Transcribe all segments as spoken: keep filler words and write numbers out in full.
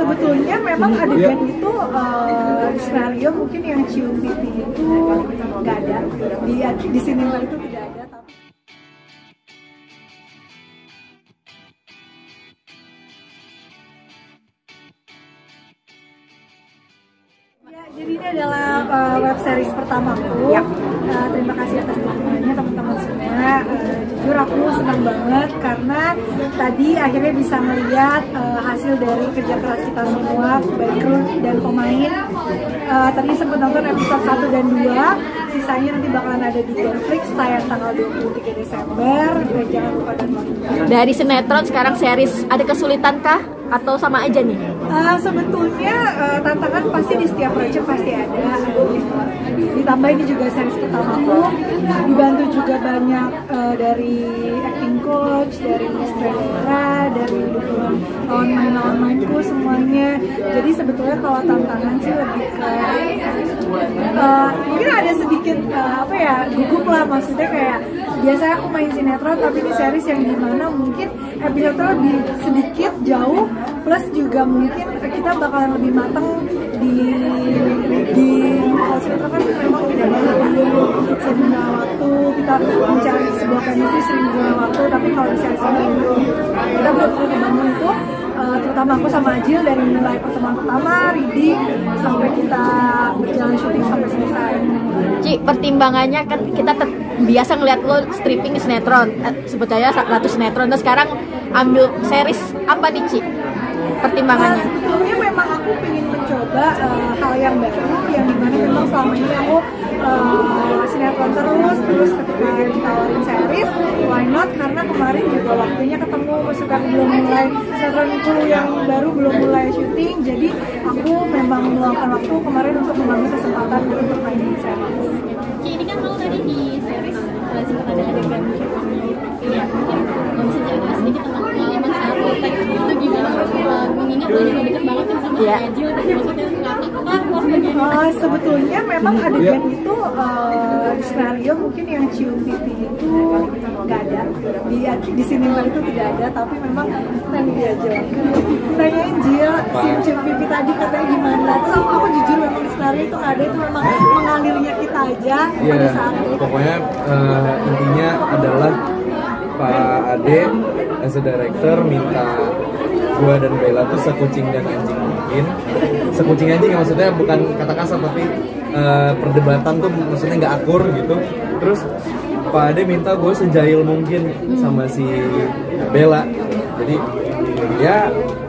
Sebetulnya memang adegan itu uh, di skenario mungkin yang cium pipi itu nggak ada, di di sinema itu tidak ada. Tapi ya, jadi ini adalah uh, web series pertamaku. Ya. Uh, terima kasih atas dukungannya teman-teman semua. Uh, jujur aku senang banget karena tadi akhirnya bisa melihat uh, hasil dari kerja keras kita semua, baik kru dan pemain. Uh, tadi sempat nonton episode satu dan dua, sisanya nanti bakalan ada di Netflix tayang tanggal dua puluh tiga Desember. Uh, jangan lupa download. Dari sinetron sekarang series, ada kesulitan kah? Atau sama aja nih? Uh, sebetulnya uh, tantangan pasti di setiap project pasti ada. Ditambah ini juga series pertamaku, dibantu juga banyak uh, dari acting coach, dari sutradara, dari dukungan lawan main lawan mainku semuanya. Jadi sebetulnya kalau tantangan sih lebih ke uh, mungkin ada sedikit uh, apa ya gugup lah, maksudnya kayak biasanya aku main sinetron tapi ini series yang dimana mungkin episode lebih sedikit jauh, plus juga mungkin kita bakalan lebih matang di di kalau sinetron kan memang tidak ada lebih sejumlah waktu kita mencari sebuah chemistry sering berjalan waktu, tapi kalau di series ini kita benar-benar membangun itu. Uh, terutama aku sama Ajil dari mulai pertemuan pertama, reading, sampai kita berjalan syuting sampai selesai. Ci, pertimbangannya kan kita biasa ngeliat lo stripping sinetron, eh, sebetulnya ratu sinetron, dan sekarang ambil series, apa nih Ci pertimbangannya? Uh, sebetulnya memang aku ingin mencoba uh, hal yang baru, yang dimana memang selama ini aku uh, sinetron terus, terus ketika ditawarin series, why not? Karena kemarin juga waktunya ketemu, maksudnya belum mulai sinetron itu yang baru belum mulai syuting, jadi aku memang meluangkan waktu kemarin untuk mengambil kesempatan untuk main di series. Ci, ini kan lo tadi di series uh, sempat ada adegan ya, mungkin lo bisa cerita sedikit tentang pengalaman saat lo tag itu gimana? Uh, mengingat lo juga deket banget kan sama yeah. Ajil, dan maksudnya nggak takut takut bagaimana? Uh, sebetulnya memang adegan itu uh, di skenario mungkin yang cium pipi itu nggak ada, di di sinema itu tidak ada, tapi memang nanti dia aja tanyain Jil si cium pipi tadi katanya gimana, terus aku, aku jujur memang di skenario itu nggak ada, itu memang mengalirnya kita aja yeah, pada saat itu. Pokoknya uh, intinya adalah Pak Ade as a director minta gua dan Bella tuh sekucing dan anjing mungkin. Sekucing anjing maksudnya bukan kata kasar, tapi uh, perdebatan tuh maksudnya nggak akur gitu. Terus Pak Ade minta gue sejail mungkin sama si Bella. Jadi ya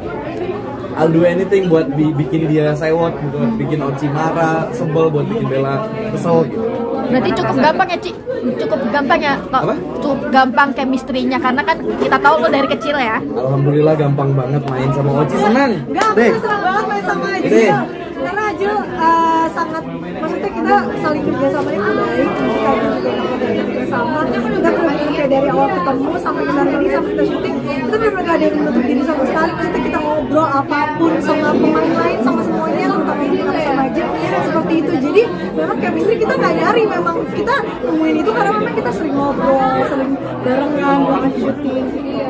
I'll do anything buat bi bikin dia sewot, buat bikin Oci marah, sebel, buat bikin Bella kesel gitu. Berarti cukup gampang ya Ci? Cukup gampang ya? Apa? Cukup gampang chemistry-nya, karena kan kita tahu lo dari kecil ya. Alhamdulillah gampang banget main sama Oci, senang. Enggak, aku senang banget main sama Ajil. Karena Ajil uh, sangat, maksudnya kita saling kerja sama itu baik, kita juga kerja sama, kita benar-benar kayak dari awal ketemu sampai kita ready sampai kita syuting, kita benar-benar gak ada yang menutup diri sama sekali. Maksudnya kita ngobrol apapun sama pemain lain, sama semuanya, terutama kita sama Ajil seperti itu. Jadi memang chemistry kita nggak nyari, memang kita nemuin itu karena memang kita sering ngobrol, sering barengan, bahkan syuting.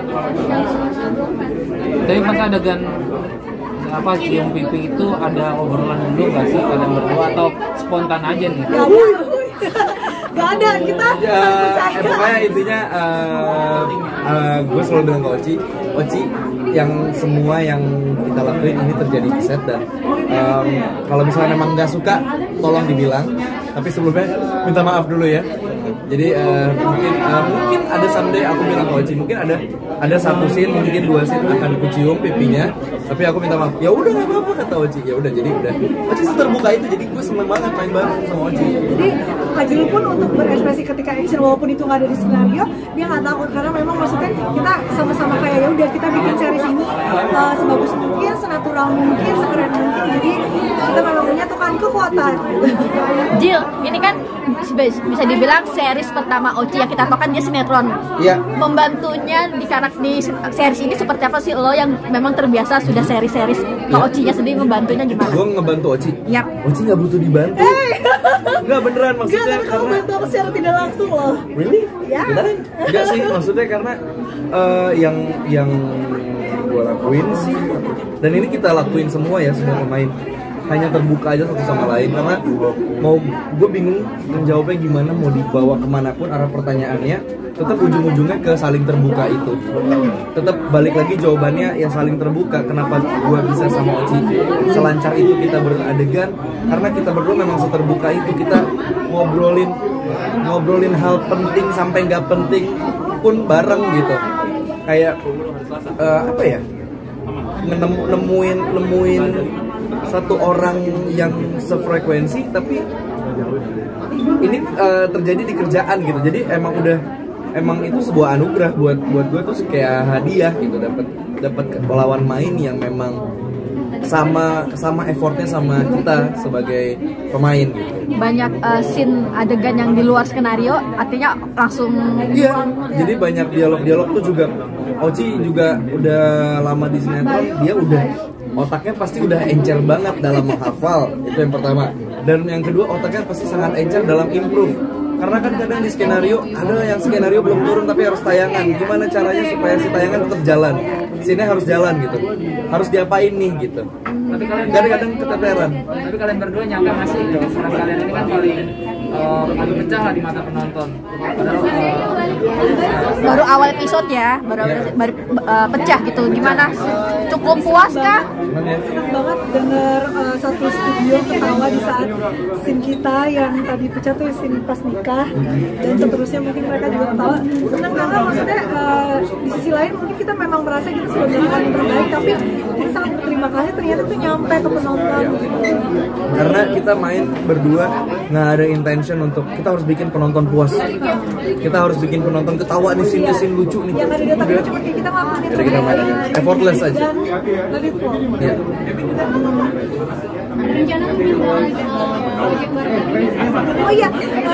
Tapi pas adegan apa cium pipi itu ada obrolan dulu nggak sih kalian berdua, atau spontan aja nih? Gak ada, gak ada, kita ya, eh, pokoknya intinya uh, uh, gue selalu bilang ke Oci, Oci yang semua yang kita lakuin ini terjadi di set, dan um, kalau misalnya memang nggak suka tolong dibilang, tapi sebelumnya minta maaf dulu ya. Jadi uh, mungkin uh, mungkin ada someday aku bilang ke Oci, mungkin ada ada satu scene, mungkin dua scene akan aku cium pipinya, tapi aku minta maaf. Ya udah nggak apa-apa kata Oci. Ya udah, jadi udah. Oci terbuka itu, jadi gue seneng banget main bareng sama Oci. Jadi Ajil pun untuk berekspresi ketika action, walaupun itu nggak ada di skenario, dia nggak takut karena memang maksudnya kita sama-sama kayak ya udah kita bikin series ini uh, sebagus mungkin, senatural mungkin, sekeren mungkin. Jadi kita memang menyatukan kekuatan. Jil, ini kan bisa dibilang series pertama Oci yang kita tahu kan dia sinetron. Iya. Membantunya di karakter di series ini seperti apa sih lo yang memang terbiasa sudah series-series? Kalau Ocinya sendiri membantunya gimana? Gue ngebantu Oci. Yap. Oci nggak butuh dibantu. Enggak beneran maksudnya. Enggak, tapi kamu bantu aku secara tidak langsung loh. Really? Ya. Beneran? Enggak sih, maksudnya karena uh, yang yang gue lakuin sih, dan ini kita lakuin semua ya, semua pemain hanya terbuka aja satu sama lain, karena mau gue bingung menjawabnya gimana, mau dibawa kemanapun arah pertanyaannya tetap ujung-ujungnya ke saling terbuka itu, tetap balik lagi jawabannya ya saling terbuka. Kenapa gue bisa sama Oci selancar itu kita beradegan, karena kita berdua memang seterbuka itu, kita ngobrolin ngobrolin hal penting sampai nggak penting pun bareng gitu, kayak uh, apa ya, nemu, nemuin nemuin satu orang yang sefrekuensi, tapi ini uh, terjadi di kerjaan gitu. Jadi emang udah emang itu sebuah anugerah buat buat gue tuh kayak hadiah gitu, dapat dapat lawan main yang memang sama sama effortnya sama kita sebagai pemain gitu. Banyak uh, scene adegan yang di luar skenario, artinya langsung iya, jadi banyak dialog-dialog tuh juga. Oci juga udah lama di sinetron, dia udah otaknya pasti udah encer banget dalam menghafal, itu yang pertama. Dan yang kedua, otaknya pasti sangat encer dalam improve. Karena kan kadang di skenario, ada yang skenario belum turun tapi harus tayangan. Gimana caranya supaya si tayangan tetap jalan, scene-nya harus jalan gitu, harus diapain nih gitu. Tapi kalian kadang-kadang keteteran. Tapi kalian berdua nyangka nggak sih kalau peran kalian ini kan paling uh, paling pecah lah di mata penonton. Padahal uh, baru awal episode ya, baru baru uh, pecah gitu. Gimana? Cukup puas kak? Senang banget denger uh, satu studio ketawa di saat scene kita yang tadi pecah tuh scene pas nikah, dan seterusnya mungkin mereka juga ketawa. Senang karena maksudnya uh, di sisi lain mungkin kita memang merasa kita sudah melakukan yang terbaik, tapi kita sangat berterima kasih ternyata tuh nyampe ke penonton gitu. Karena kita main berdua nggak ada intention untuk kita harus bikin penonton puas, kita harus bikin penonton ketawa nih, scene scene lucu nih. Yang ada di otak cuma kayak kita ngelakuin itu Jadi kita main effortless aja. dan let it flow. Ya. Rencana mungkin mau ada project baru. Oh iya,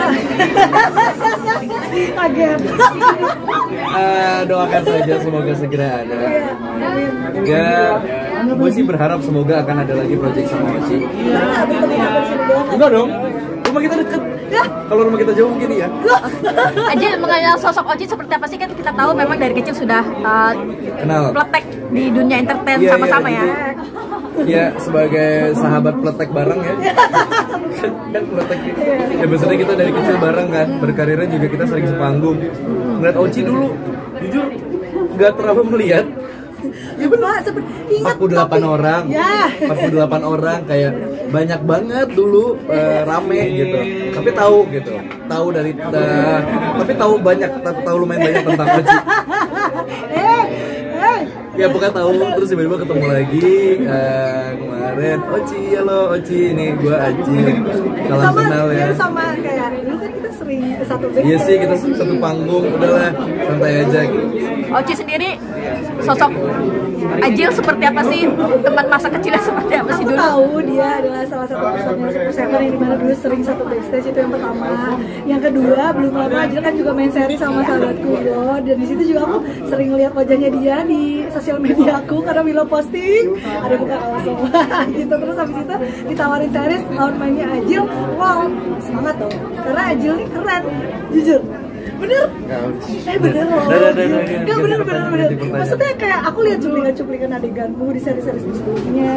kaget. Uh, doakan saja semoga segera ada. Ya, gue sih berharap semoga akan ada lagi project sama Oci. Enggak dong, rumah kita deket. Kalau rumah kita jauh begini ya. Aja mengenal sosok Oci seperti apa sih, kan kita tahu memang dari kecil sudah uh, Kenal. pletek di dunia entertain Iya, sama-sama iya, ya. Ya, sebagai sahabat pletek bareng ya. Kan pletek gitu. Ya biasanya kita dari kecil bareng kan, berkarirnya juga kita sering sepanggung. Ngeliat Oci dulu, jujur nggak terlalu melihat. Ya benar, seperti empat puluh delapan orang, Ya. empat puluh delapan orang, kayak banyak banget dulu, uh, rame gitu. Tapi tahu gitu, tahu dari, uh, tapi tahu banyak, tahu lumayan banyak tentang Oci. Eh, eh. Ya bukan tahu, terus tiba-tiba ketemu lagi uh, kemarin. Oci, halo Oci, ini gue Aji, salam sama, kenal ya. sama kayak dulu kan kita sering satu band. Iya sih, kita satu panggung, udahlah santai aja gitu. Oci sendiri sosok Ajil seperti apa sih, teman masa kecilnya seperti apa sih Aku dulu? tahu dia adalah salah satu personil Super Seven yang dimana dulu sering satu backstage, itu yang pertama. Yang kedua, belum lama Ajil kan juga main seri sama sahabatku Yo, dan di situ juga aku sering lihat wajahnya dia di sosial media aku karena Milo posting ada buka kaos semua gitu. Terus habis itu ditawarin series lawan mainnya Ajil, wow semangat dong, karena Ajil nih keren, jujur. Bener? Eh bener loh. Dah, dah, dah, dah, Enggak, dah, bener, dah, bener, dah, bener. dah, dah, dah, Maksudnya kayak aku lihat cuplikan-cuplikan adeganmu di seri-seri sebelumnya.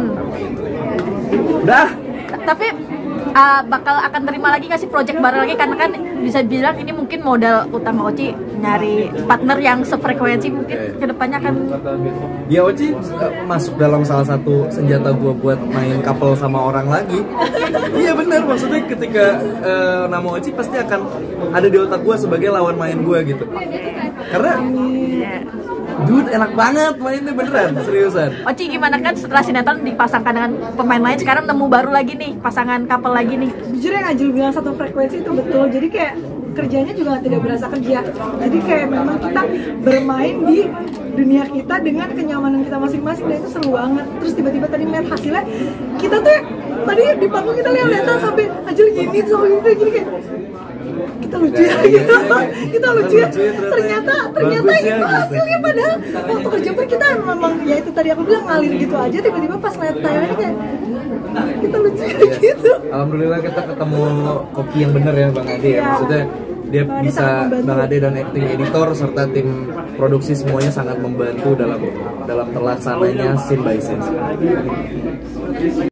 Udah. Tapi uh, bakal akan terima lagi nggak sih project baru lagi, karena kan bisa bilang ini mungkin modal utama Oci nyari partner yang sefrekuensi, mungkin kedepannya akan. Ya Oci uh, masuk dalam salah satu senjata gue buat main couple sama orang lagi. Iya benar, maksudnya ketika uh, nama Oci pasti akan ada di otak gue sebagai lawan main gue gitu. Karena dude enak banget mainnya, beneran, seriusan. Oci gimana kan setelah sinetron dipasangkan dengan pemain lain, sekarang nemu baru lagi nih, pasangan couple lagi nih. Jujur yang Ajil bilang satu frekuensi itu betul. Jadi kayak kerjanya juga tidak berasa kerja. Jadi kayak memang kita bermain di dunia kita dengan kenyamanan kita masing-masing, dan itu seru banget. Terus tiba-tiba tadi melihat hasilnya, kita tuh tadi di panggung kita lihat-lihatan sampai Ajil gini, sampai gini, gini kayak kita lucu ya, gitu. Kita lucu ya. Ternyata ternyata itu hasilnya, padahal waktu kerja pun kita memang ya itu tadi aku bilang ngalir gitu aja, tiba-tiba pas ngeliat tayangannya kayak kita lucu ya, gitu. Alhamdulillah kita ketemu koki yang bener ya Bang Adi ya. Maksudnya dia Bang Ade bisa sangat membantu. Bang Ade dan acting editor serta tim produksi semuanya sangat membantu dalam dalam terlaksananya scene by scene.